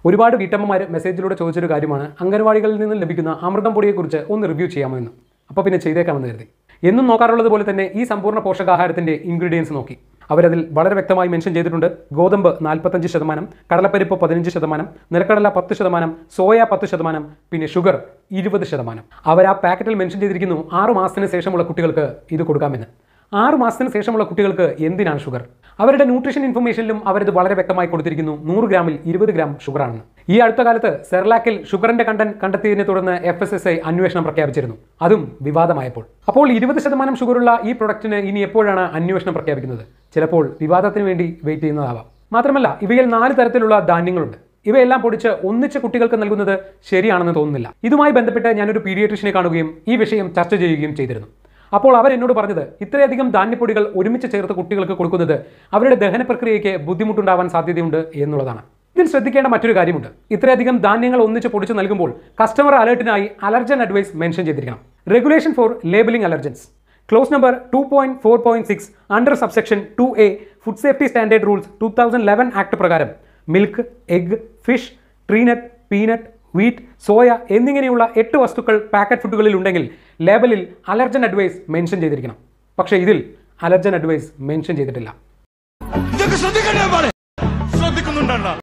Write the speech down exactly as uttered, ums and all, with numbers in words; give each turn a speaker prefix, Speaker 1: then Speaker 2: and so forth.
Speaker 1: ഒരുപാട് വീട്ടമ്മമാർ മെസ്സേജിലൂടെ ചോദിച്ചൊരു കാര്യമാണ് അംഗൻവാടികളിൽ നിന്ന് ലഭിക്കുന്ന അമൃതം പൊടിയെക്കുറിച്ച് ഒന്ന് റിവ്യൂ ചെയ്യാമോ എന്ന്. അപ്പോൾ പിന്നെ ചെയ്തേക്കാമെന്ന് കരുതി. എന്നും നോക്കാറുള്ളത് പോലെ തന്നെ ഈ സമ്പൂർണ്ണ പോഷകാഹാരത്തിൻ്റെ ഇൻഗ്രീഡിയൻസ് നോക്കി. അവരതിൽ വളരെ വ്യക്തമായി മെൻഷൻ ചെയ്തിട്ടുണ്ട്. ഗോതമ്പ് നാൽപ്പത്തഞ്ച് ശതമാനം, കടലപ്പരിപ്പ് പതിനഞ്ച് ശതമാനം, നിലക്കടല പത്ത് ശതമാനം, സോയ പത്ത് ശതമാനം, പിന്നെ ഷുഗർ ഇരുപത് ശതമാനം. അവർ ആ പാക്കറ്റിൽ മെൻഷൻ ചെയ്തിരിക്കുന്നു ആറ് മാസത്തിന് ശേഷമുള്ള കുട്ടികൾക്ക് ഇത് കൊടുക്കാമെന്ന്. ആറ് മാസത്തിന് ശേഷമുള്ള കുട്ടികൾക്ക് എന്തിനാണ് ഷുഗർ? അവരുടെ ന്യൂട്രീഷൻ ഇൻഫർമേഷനിലും അവരത് വളരെ വ്യക്തമായി കൊടുത്തിരിക്കുന്നു. നൂറ് ഗ്രാമിൽ ഇരുപത് ഗ്രാം ഷുഗറാണെന്ന്. ഈ അടുത്ത കാലത്ത് സെർലാക്കിൽ ഷുഗറിന്റെ കണ്ടന്റ് കണ്ടെത്തിയതിനെ തുടർന്ന് എഫ് എസ് എസ് ഐ അന്വേഷണം പ്രഖ്യാപിച്ചിരുന്നു. അതും വിവാദമായപ്പോൾ. അപ്പോൾ ഇരുപത് ശതമാനം ഷുഗറുള്ള ഈ പ്രൊഡക്റ്റിന് ഇനി എപ്പോഴാണ് അന്വേഷണം പ്രഖ്യാപിക്കുന്നത്? ചിലപ്പോൾ വിവാദത്തിന് വേണ്ടി വെയിറ്റ് ചെയ്യുന്നതാവാം. മാത്രമല്ല ഇവയിൽ നാല് തരത്തിലുള്ള ധാന്യങ്ങളുണ്ട്. ഇവയെല്ലാം പൊടിച്ച് ഒന്നിച്ച് കുട്ടികൾക്ക് നൽകുന്നത് ശരിയാണെന്ന് തോന്നുന്നില്ല. ഇതുമായി ബന്ധപ്പെട്ട് ഞാനൊരു പീഡിയാട്രീഷ്യനെ കാണുകയും ഈ വിഷയം ചർച്ച ചെയ്യുകയും ചെയ്തിരുന്നു. അപ്പോൾ അവർ എന്നോട് പറഞ്ഞത് ഇത്രയധികം ധാന്യപ്പൊടികൾ ഒരുമിച്ച് ചേർത്ത് കുട്ടികൾക്ക് കൊടുക്കുന്നത് അവരുടെ ദഹന പ്രക്രിയയ്ക്ക് ബുദ്ധിമുട്ടുണ്ടാവാൻ സാധ്യതയുണ്ട് എന്നുള്ളതാണ്. ഇതിൽ ശ്രദ്ധിക്കേണ്ട മറ്റൊരു കാര്യമുണ്ട്. ഇത്രയധികം ധാന്യങ്ങൾ ഒന്നിച്ച് പൊടിച്ച് നൽകുമ്പോൾ കസ്റ്റമർ അലേർട്ടിനായി അലർജൻ അഡ്വൈസ് മെൻഷൻ ചെയ്തിരിക്കണം. Regulation for labelling allergens clause number two point four point six under subsection two A food safety standard rules two thousand eleven act പ്രകാരം milk, egg, fish, tree nut, peanut, wheat, soya എന്നിങ്ങനെയുള്ള എട്ട് വസ്തുക്കൾ packet ഫുഡുകളിൽ ഉണ്ടെങ്കിൽ ലേബലിൽ allergen advice mention ചെയ്തിരിക്കണം. പക്ഷേ ഇതിൽ allergen advice mention ചെയ്തിട്ടില്ല.